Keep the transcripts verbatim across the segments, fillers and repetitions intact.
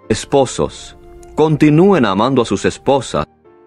Esposos, continúen amando a sus esposas.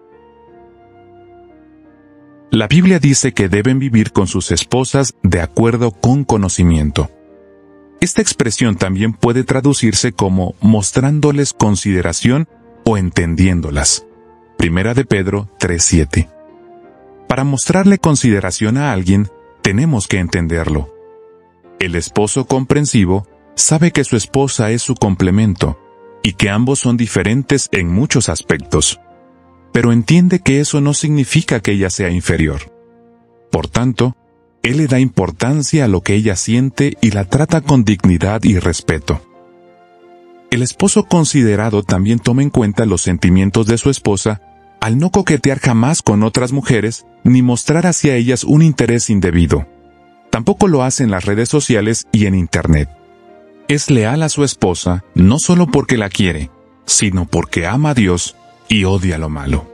La Biblia dice que deben vivir con sus esposas de acuerdo con conocimiento. Esta expresión también puede traducirse como mostrándoles consideración o entendiéndolas. Primera de Pedro tres siete. Para mostrarle consideración a alguien, tenemos que entenderlo. El esposo comprensivo sabe que su esposa es su complemento y que ambos son diferentes en muchos aspectos, pero entiende que eso no significa que ella sea inferior. Por tanto, él le da importancia a lo que ella siente y la trata con dignidad y respeto. El esposo considerado también toma en cuenta los sentimientos de su esposa al no coquetear jamás con otras mujeres ni mostrar hacia ellas un interés indebido. Tampoco lo hace en las redes sociales y en Internet. Es leal a su esposa no solo porque la quiere, sino porque ama a Dios y odia lo malo.